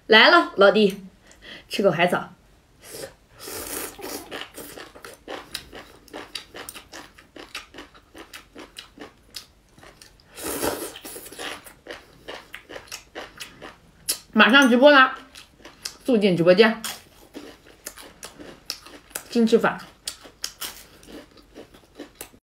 来了，老弟，吃口海藻。马上直播啦，速进直播间，新吃法。